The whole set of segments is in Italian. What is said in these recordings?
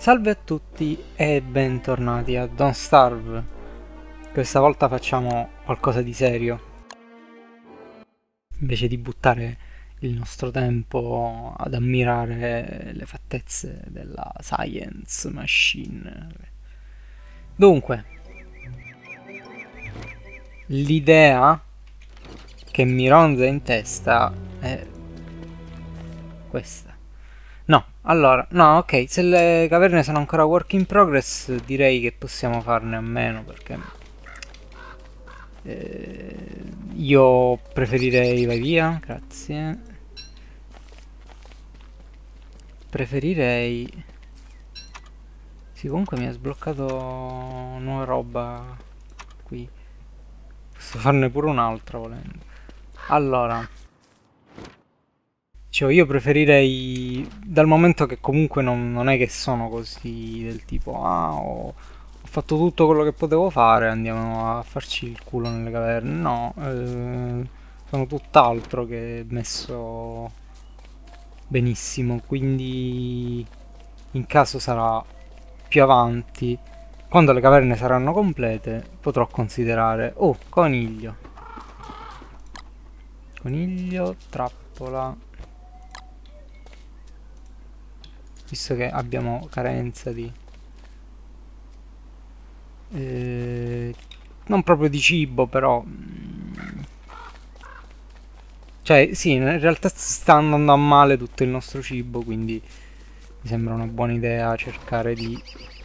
Salve a tutti e bentornati a Don't Starve. Questa volta facciamo qualcosa di serio. Invece di buttare il nostro tempo ad ammirare le fattezze della Science Machine. Dunque, l'idea che mi ronza in testa è questa. No, allora, no, ok, se le caverne sono ancora work in progress direi che possiamo farne a meno perché io preferirei, vai via, grazie, preferirei, sì, comunque mi ha sbloccato nuova roba qui, posso farne pure un'altra volendo. Allora, cioè, io preferirei, dal momento che comunque non è che sono così del tipo, ah, ho fatto tutto quello che potevo fare, andiamo a farci il culo nelle caverne. No, sono tutt'altro che messo benissimo, quindi in caso sarà più avanti, quando le caverne saranno complete, potrò considerare, oh, coniglio, coniglio, trappola. Visto che abbiamo carenza di non proprio di cibo, però cioè sì, in realtà sta andando a male tutto il nostro cibo, quindi mi sembra una buona idea cercare di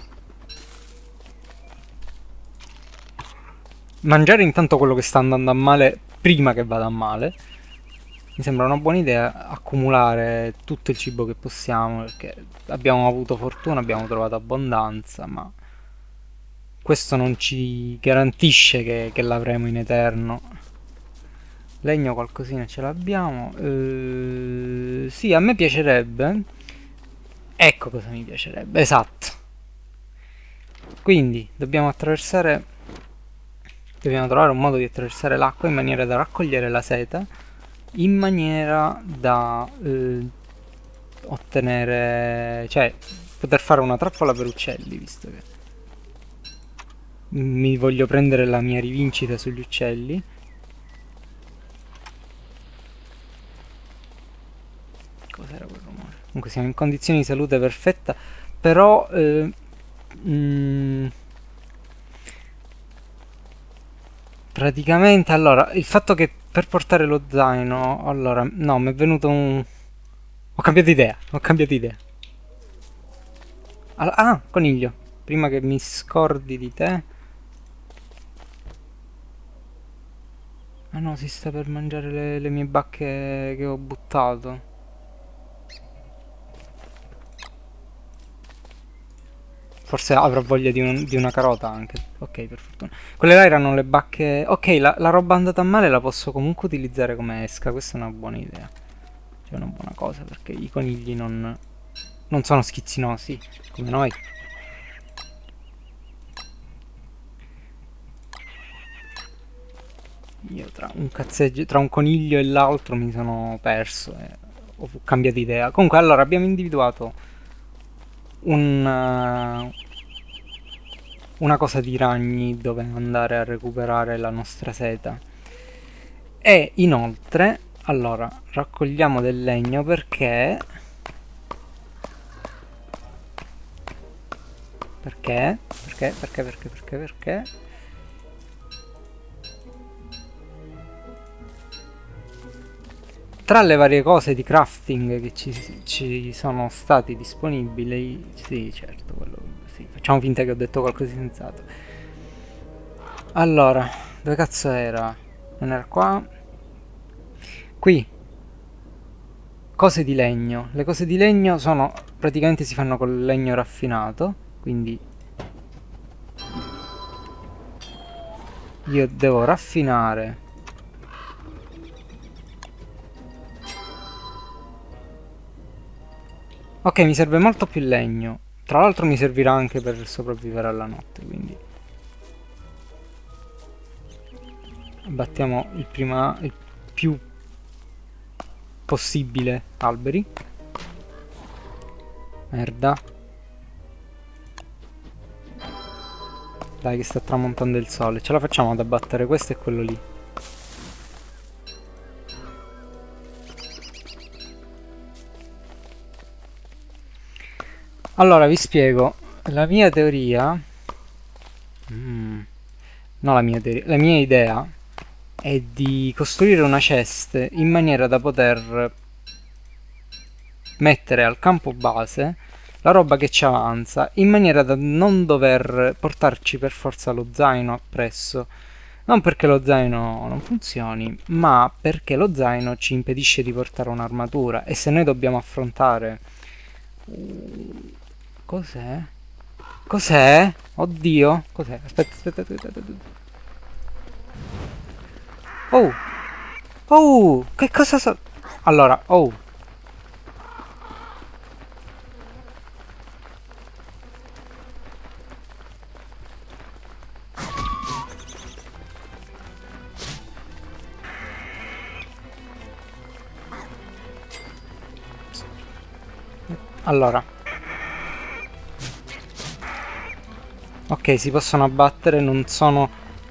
mangiare intanto quello che sta andando a male prima che vada a male. Mi sembra una buona idea accumulare tutto il cibo che possiamo, perché abbiamo avuto fortuna, abbiamo trovato abbondanza, ma questo non ci garantisce che l'avremo in eterno. Legno qualcosina ce l'abbiamo. Sì, a me piacerebbe. Ecco cosa mi piacerebbe, esatto. Quindi dobbiamo attraversare. Dobbiamo trovare un modo di attraversare l'acqua in maniera da raccogliere la seta, in maniera da ottenere. Cioè, poter fare una trappola per uccelli, visto che mi voglio prendere la mia rivincita sugli uccelli. Cos'era quel rumore? Comunque siamo in condizioni di salute perfetta, però mm, praticamente allora il fatto che per portare lo zaino, allora no, mi è venuto un. Ho cambiato idea, ho cambiato idea. Ah, coniglio, prima che mi scordi di te. Ah no, si sta per mangiare le mie bacche che ho buttato. Forse avrò voglia di una carota anche. Ok, per fortuna. Quelle là erano le bacche. Ok, la roba andata a male la posso comunque utilizzare come esca. Questa è una buona idea. Cioè, una buona cosa perché i conigli non sono schizzinosi come noi. Io tra un cazzeggio, tra un coniglio e l'altro mi sono perso e ho cambiato idea. Comunque, allora abbiamo individuato un, una cosa di ragni dove andare a recuperare la nostra seta. E inoltre, allora, raccogliamo del legno perché. Perché? Perché? Tra le varie cose di crafting che ci sono stati disponibili, sì, certo, quello, sì, facciamo finta che ho detto qualcosa di sensato. Allora, dove cazzo era? Non era qua? Qui, cose di legno. Le cose di legno sono, praticamente si fanno col legno raffinato, quindi io devo raffinare. Ok, mi serve molto più legno. Tra l'altro mi servirà anche per sopravvivere alla notte, quindi abbattiamo il più possibile alberi. Merda. Dai che sta tramontando il sole. Ce la facciamo ad abbattere questo e quello lì. Allora vi spiego. La mia teoria... no, la mia teoria. La mia idea è di costruire una chest in maniera da poter mettere al campo base la roba che ci avanza, in maniera da non dover portarci per forza lo zaino appresso. Non perché lo zaino non funzioni, ma perché lo zaino ci impedisce di portare un'armatura. E se noi dobbiamo affrontare... Cos'è? Cos'è? Oddio! Cos'è? Aspetta, aspetta, aspetta, aspetta. Oh! Oh! Che cosa so... Allora, oh! Allora. Ok, si possono abbattere, non sono...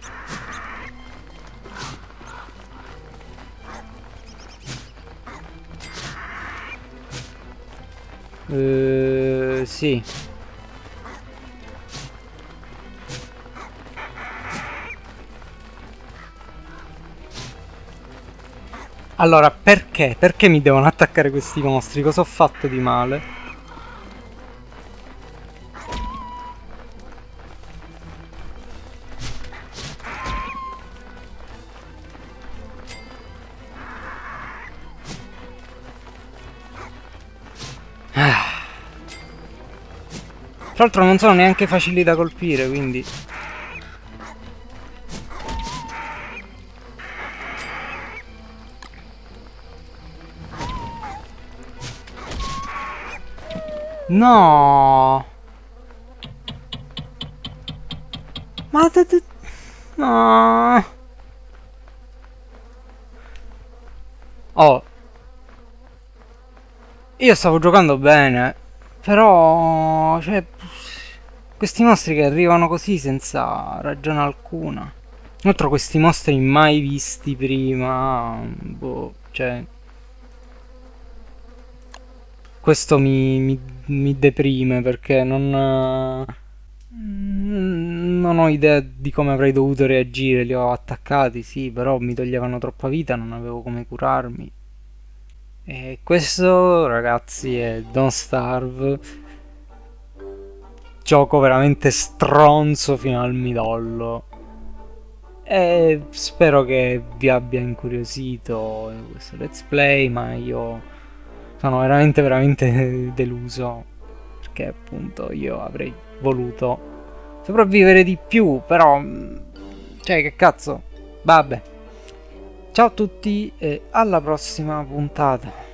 sì. Allora, perché? Perché mi devono attaccare questi mostri? Cosa ho fatto di male? Tra l'altro non sono neanche facili da colpire, quindi... No! Ma... No! Oh! Io stavo giocando bene, però... Cioè... Questi mostri che arrivano così senza ragione alcuna. Tra l'altro questi mostri mai visti prima... Boh, cioè... Questo mi deprime perché non ho idea di come avrei dovuto reagire. Li ho attaccati, sì, però mi toglievano troppa vita, non avevo come curarmi. E questo, ragazzi, è Don't Starve. Gioco veramente stronzo fino al midollo. E spero che vi abbia incuriosito questo let's play, ma io sono veramente veramente deluso perché appunto io avrei voluto sopravvivere di più, però cioè che cazzo, vabbè. Ciao a tutti e alla prossima puntata.